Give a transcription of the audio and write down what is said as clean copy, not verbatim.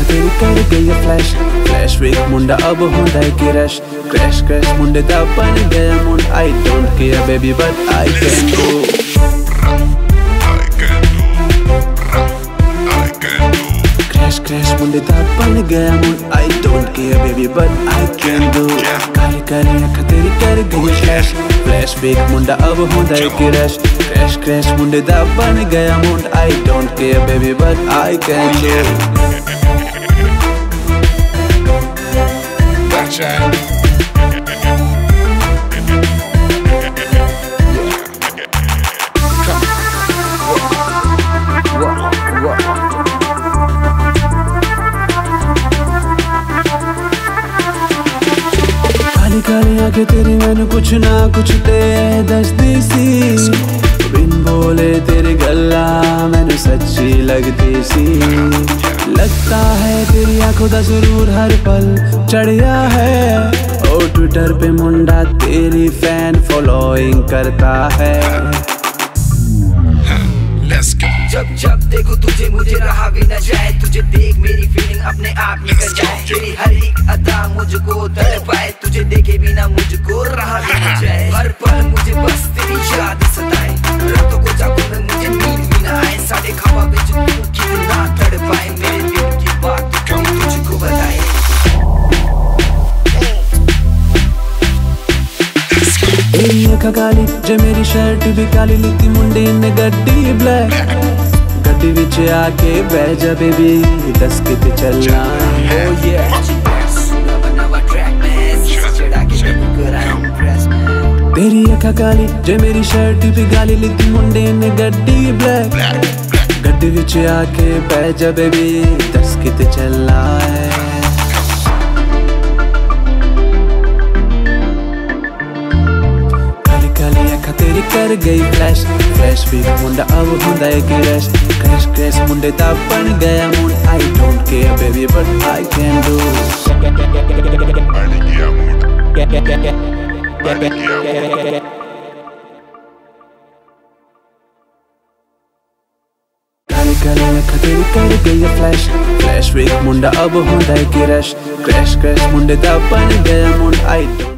तेरी कर गई फ्लैश फ्लैश वेक मुंडा अब होंदा है कि रश क्रैश क्रैश मुंडे दा बन गया मुंड I don't care baby but I can do crash crash मुंडे दा बन गया मुंड I don't care baby but I can do काली काली अख तेरी कर गई फ्लैश फ्लैश वेक मुंडा अब होंदा है कि रश क्रैश क्रैश मुंडे दा बन गया मुंड I don't care baby but I can do काली काली आंखें तेरी मैंने कुछ ना कुछ ते दसदी सी बिन बोले तेरी गल्ला मैंने सच्ची लगती सी लगता है तेरी आंखों दा जरूर हर पल चढ़िया है ओ ट्विटर पे मुंडा तेरी फैन फॉलोइंग करता है जब जब देखो तुझे मुझे रहा भी न जाए तुझे देख मेरी फीलिंग अपने आप निकल जाए तेरी हर एक अदा मुझको तड़पाए तुझे देखे बिना मुझको रहा भी न जाए हर पल मुझे बस तेरी याद सताए रातों को जागो में मुझे नींद भी न आए साढ़े खवा बिच तू कितना तड़पाए मेरे दिल की बात क्यों तुझको बताए तेरी अखा काली जे मेरी शर्ट भी काली लिखती मुंडे ने गड्डी ब्लैक गड्डी विच आके बह जा बेबी दस किते चलना ओ ये तेरी अखा काली जे मेरी शर्ट भी काली लिखती मुंडे ने गड्डी ब्लैक गड्डी विच आके बह जा बेबी दस किते चलना है तेरी कर गई फ्लैश फ्लैश भी मुंडा अब होंदा है कि रश क्रैश क्रैश मुंडे दा बन गया मुंड I don't care baby but I can do काली काली अख तेरी कर गई फ्लैश फ्लैश वेक मुंडा अब होंदा है कि रश क्रैश क्रैश मुंडे दा बन गया मुंड आई